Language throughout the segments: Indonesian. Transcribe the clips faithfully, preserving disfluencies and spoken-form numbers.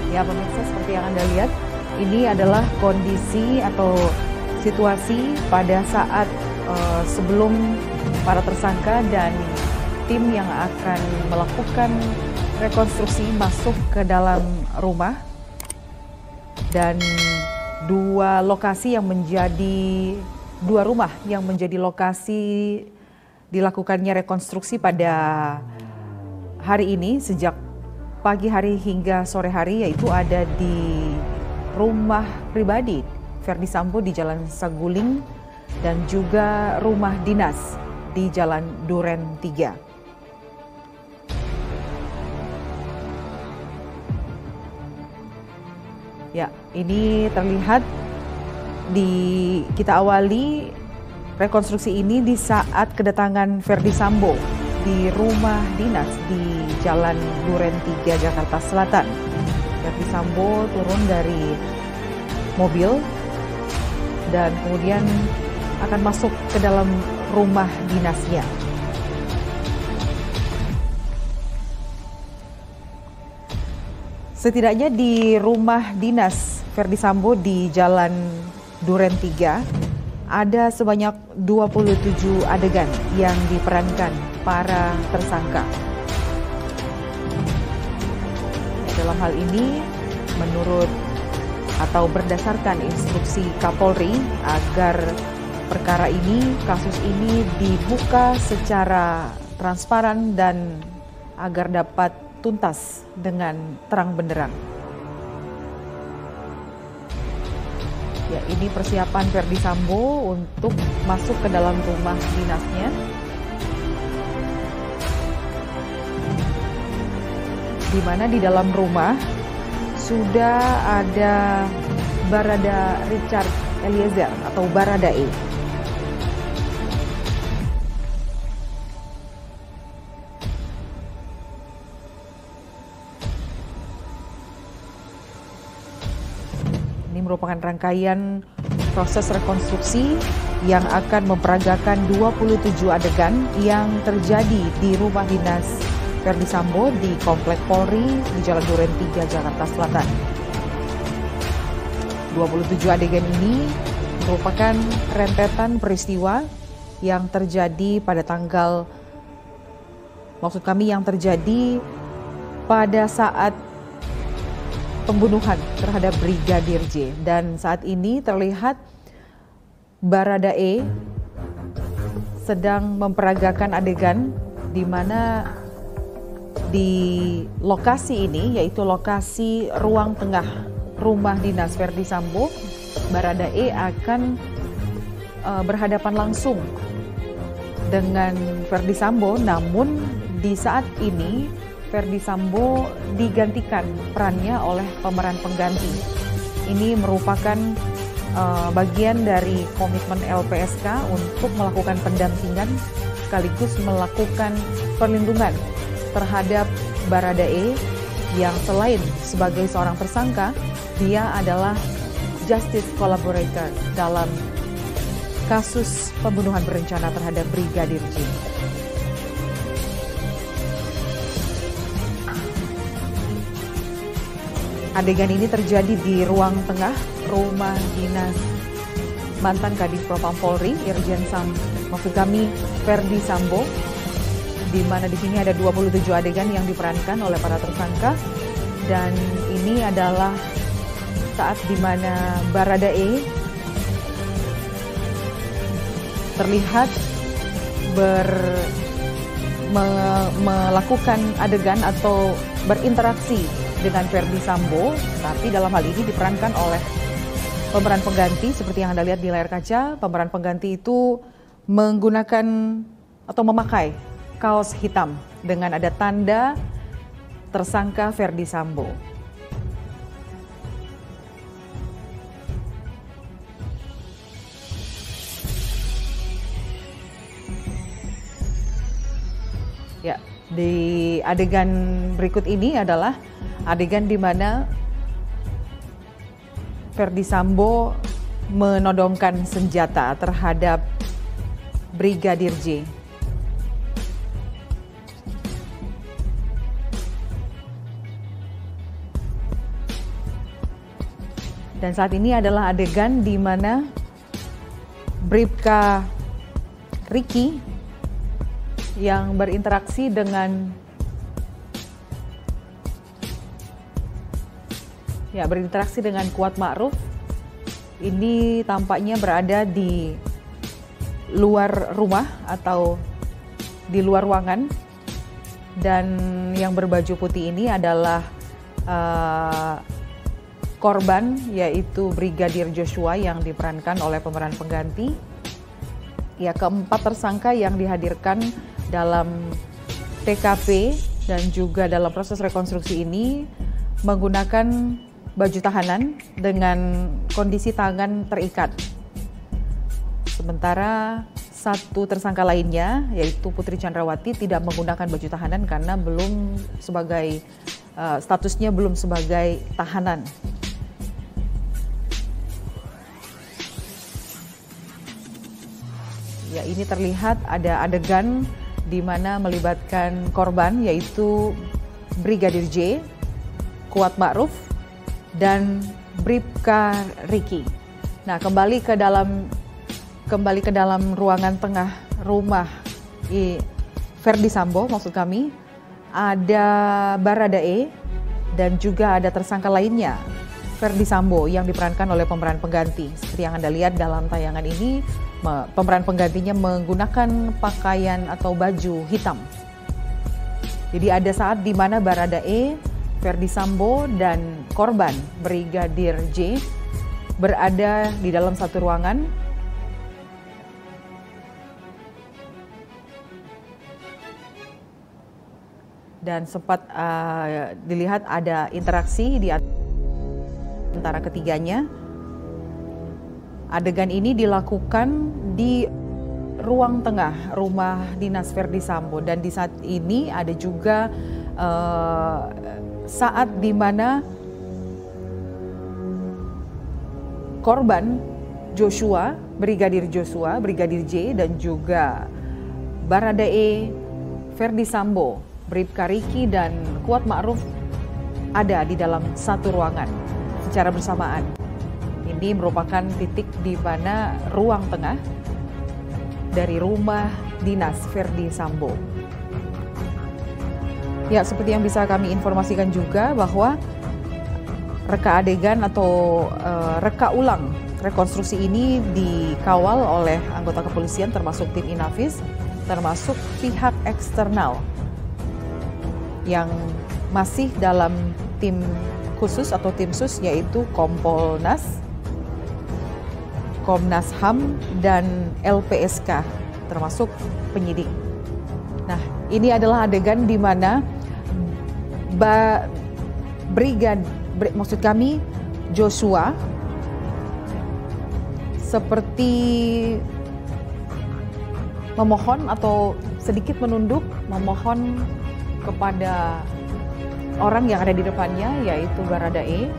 Ya pemirsa, seperti yang Anda lihat, ini adalah kondisi atau situasi pada saat uh, sebelum para tersangka dan tim yang akan melakukan rekonstruksi masuk ke dalam rumah. Dan dua lokasi yang menjadi, dua rumah yang menjadi lokasi dilakukannya rekonstruksi pada hari ini sejak pagi hari hingga sore hari, yaitu ada di rumah pribadi Verdi Sambo di Jalan Saguling dan juga rumah dinas di Jalan Duren tiga. Ya, ini terlihat di kita awali rekonstruksi ini di saat kedatangan Verdi Sambo di rumah dinas di Jalan Duren tiga, Jakarta Selatan. Verdi Sambo turun dari mobil dan kemudian akan masuk ke dalam rumah dinasnya. Setidaknya di rumah dinas Verdi Sambo di Jalan Duren tiga ada sebanyak dua puluh tujuh adegan yang diperankan para tersangka. Dalam hal ini, menurut atau berdasarkan instruksi Kapolri agar perkara ini, kasus ini dibuka secara transparan dan agar dapat tuntas dengan terang benderang. Ya, ini persiapan Verdi Sambo untuk masuk ke dalam rumah dinasnya. Di mana di dalam rumah sudah ada Barada Richard Eliezer atau Baradae. Ini merupakan rangkaian proses rekonstruksi yang akan memperagakan dua puluh tujuh adegan yang terjadi di rumah dinas Verdi Sambo di Komplek Polri di Jalan Duren tiga, Jakarta Selatan. dua puluh tujuh adegan ini merupakan rentetan peristiwa yang terjadi pada tanggal, maksud kami yang terjadi pada saat pembunuhan terhadap Brigadir J. Dan saat ini terlihat Baradae sedang memperagakan adegan di mana di lokasi ini, yaitu lokasi ruang tengah rumah dinas Verdi Sambo, Baradae akan uh, berhadapan langsung dengan Verdi Sambo. Namun di saat ini Verdi Sambo digantikan perannya oleh pemeran pengganti. Ini merupakan uh, bagian dari komitmen L P S K untuk melakukan pendampingan sekaligus melakukan perlindungan terhadap Baradae yang selain sebagai seorang tersangka, dia adalah justice collaborator dalam kasus pembunuhan berencana terhadap Brigadir J. Adegan ini terjadi di ruang tengah rumah dinas mantan Kadif Propam Polri, Irjen Sam, maksud kami Verdi Sambo, di mana di sini ada dua puluh tujuh adegan yang diperankan oleh para tersangka, dan ini adalah saat di mana Baradae terlihat ber me, melakukan adegan atau berinteraksi dengan Verdi Sambo, tapi dalam hal ini diperankan oleh pemeran pengganti. Seperti yang Anda lihat di layar kaca, pemeran pengganti itu menggunakan atau memakai kaos hitam dengan ada tanda tersangka Verdi Sambo. Ya, di adegan berikut ini adalah adegan di mana Verdi Sambo menodongkan senjata terhadap Brigadir J. Dan saat ini adalah adegan di mana Bribka Riki yang berinteraksi dengan ya berinteraksi dengan Kuat Ma'ruf ini tampaknya berada di luar rumah atau di luar ruangan, dan yang berbaju putih ini adalah uh, korban, yaitu Brigadir Joshua yang diperankan oleh pemeran pengganti. Ya, keempat tersangka yang dihadirkan dalam T K P dan juga dalam proses rekonstruksi ini menggunakan baju tahanan dengan kondisi tangan terikat. Sementara satu tersangka lainnya, yaitu Putri Chandrawati, tidak menggunakan baju tahanan karena belum sebagai uh, statusnya belum sebagai tahanan. Ya, ini terlihat ada adegan di mana melibatkan korban, yaitu Brigadir J, Kuat Ma'ruf, dan Bribka Riki. Nah, kembali ke dalam kembali ke dalam ruangan tengah rumah I, Verdi Sambo, maksud kami, ada Baradae dan juga ada tersangka lainnya, Verdi Sambo, yang diperankan oleh pemeran pengganti. Seperti yang Anda lihat dalam tayangan ini, pemeran penggantinya menggunakan pakaian atau baju hitam. Jadi ada saat di mana Baradae, Verdi Sambo, dan korban Brigadir J berada di dalam satu ruangan. Dan sempat uh, dilihat ada interaksi di antara ketiganya. Adegan ini dilakukan di ruang tengah rumah dinas Verdi Sambo, dan di saat ini ada juga uh, saat di mana korban Joshua, Brigadir Joshua, Brigadir J, dan juga Baradae, Verdi Sambo, Bribka Riki, dan Kuat Ma'ruf ada di dalam satu ruangan secara bersamaan. Ini merupakan titik di mana ruang tengah dari rumah dinas Verdi Sambo. Ya, seperti yang bisa kami informasikan juga bahwa reka adegan atau uh, reka ulang rekonstruksi ini dikawal oleh anggota kepolisian termasuk tim Inafis, termasuk pihak eksternal yang masih dalam tim khusus atau tim sus, yaitu Kompolnas, Komnas H A M, dan L P S K, termasuk penyidik. Nah, ini adalah adegan di mana ba, brigad, bri, maksud kami Joshua seperti memohon atau sedikit menunduk, memohon kepada orang yang ada di depannya, yaitu Baradae,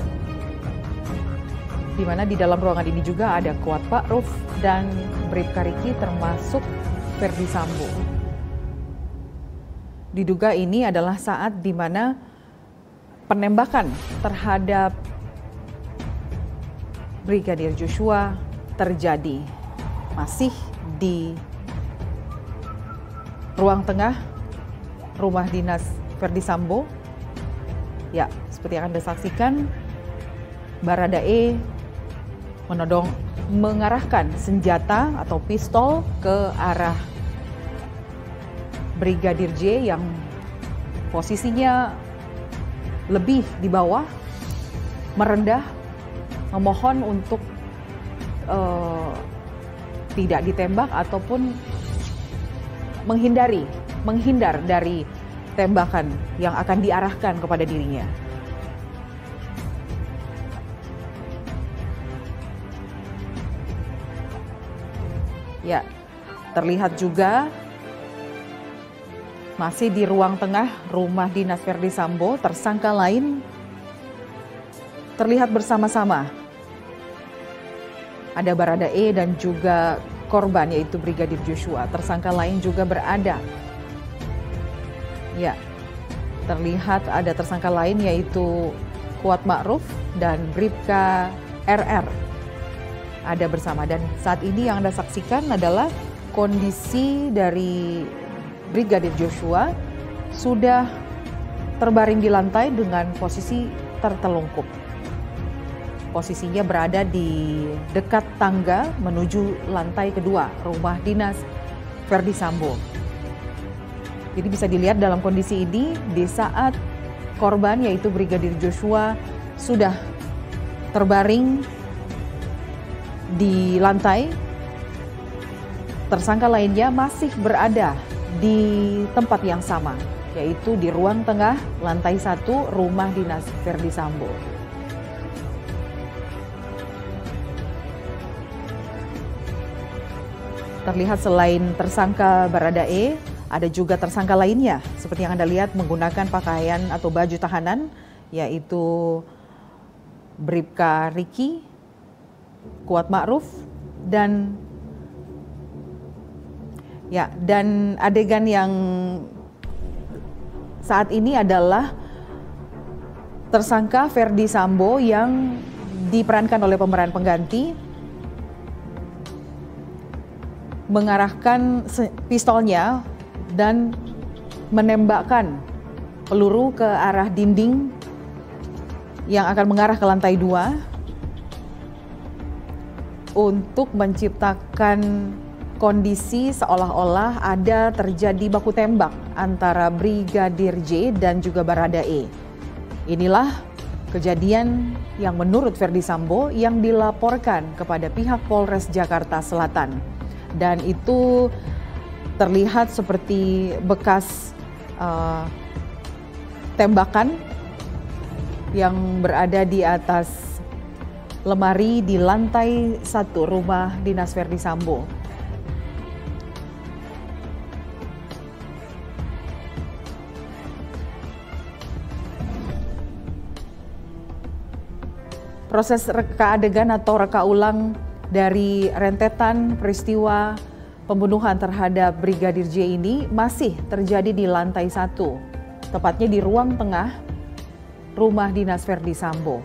di mana di dalam ruangan ini juga ada Kuat Ma'ruf dan Bribka Riki, termasuk Verdi Sambo. Diduga ini adalah saat di mana penembakan terhadap Brigadir Joshua terjadi, masih di ruang tengah rumah dinas Verdi Sambo. Ya, seperti yang Anda saksikan, Baradae menodong mengarahkan senjata atau pistol ke arah Brigadir J yang posisinya lebih di bawah, merendah, memohon untuk uh, tidak ditembak ataupun menghindari, menghindar dari tembakan yang akan diarahkan kepada dirinya. Ya, terlihat juga masih di ruang tengah rumah dinas Verdi Sambo, tersangka lain terlihat bersama-sama. Ada Baradae dan juga korban, yaitu Brigadir Joshua. Tersangka lain juga berada. Ya, terlihat ada tersangka lain, yaitu Kuat Ma'ruf dan Bribka R R ada bersama. Dan saat ini yang Anda saksikan adalah kondisi dari Brigadir Joshua sudah terbaring di lantai dengan posisi tertelungkup. Posisinya berada di dekat tangga menuju lantai kedua rumah dinas Verdi Sambo. Jadi bisa dilihat dalam kondisi ini di saat korban yaitu Brigadir Joshua sudah terbaring di lantai, tersangka lainnya masih berada di tempat yang sama, yaitu di ruang tengah lantai satu rumah dinas Verdi Sambo. Terlihat selain tersangka Baradae, ada juga tersangka lainnya seperti yang Anda lihat menggunakan pakaian atau baju tahanan, yaitu Bribka Riki, Kuat Ma'ruf, dan ya dan adegan yang saat ini adalah tersangka Verdi Sambo yang diperankan oleh pemeran pengganti mengarahkan pistolnya dan menembakkan peluru ke arah dinding yang akan mengarah ke lantai dua untuk menciptakan kondisi seolah-olah ada terjadi baku tembak antara Brigadir J dan juga Baradae. Inilah kejadian yang menurut Verdi Sambo yang dilaporkan kepada pihak Polres Jakarta Selatan. Dan itu terlihat seperti bekas uh, tembakan yang berada di atas lemari di lantai satu rumah dinas Verdi Sambo. Proses reka adegan atau reka ulang dari rentetan peristiwa pembunuhan terhadap Brigadir J ini masih terjadi di lantai satu, tepatnya di ruang tengah rumah dinas Verdi Sambo.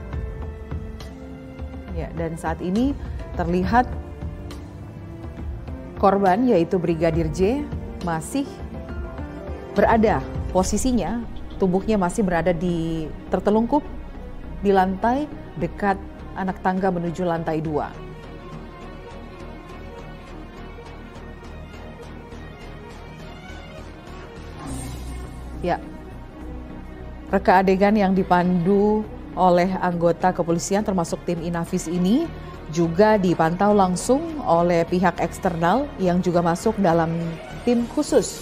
Ya, dan saat ini terlihat korban yaitu Brigadir J masih berada posisinya, tubuhnya masih berada di tertelungkup di lantai dekat anak tangga menuju lantai dua. Ya, reka adegan yang dipandu oleh anggota kepolisian termasuk tim Inafis ini juga dipantau langsung oleh pihak eksternal yang juga masuk dalam tim khusus,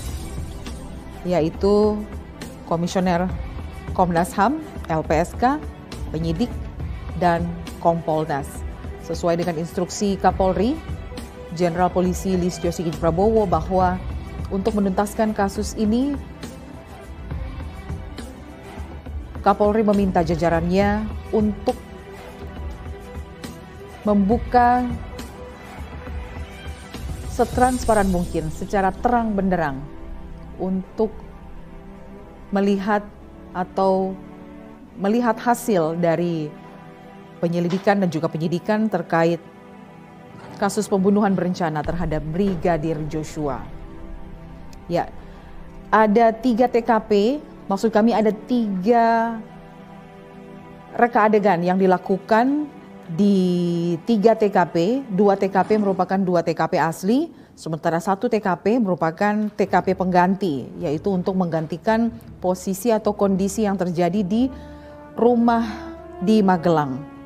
yaitu Komisioner Komnas H A M, L P S K, penyidik, dan Kompolnas. Sesuai dengan instruksi Kapolri, Jenderal Polisi Listio Sigit Prabowo bahwa untuk menuntaskan kasus ini, Kapolri meminta jajarannya untuk membuka setransparan mungkin, secara terang benderang untuk melihat atau melihat hasil dari penyelidikan dan juga penyidikan terkait kasus pembunuhan berencana terhadap Brigadir Joshua. Ya, ada tiga T K P. Maksud kami ada tiga reka adegan yang dilakukan di tiga T K P. Dua T K P merupakan dua T K P asli, sementara satu T K P merupakan T K P pengganti, yaitu untuk menggantikan posisi atau kondisi yang terjadi di rumah di Magelang.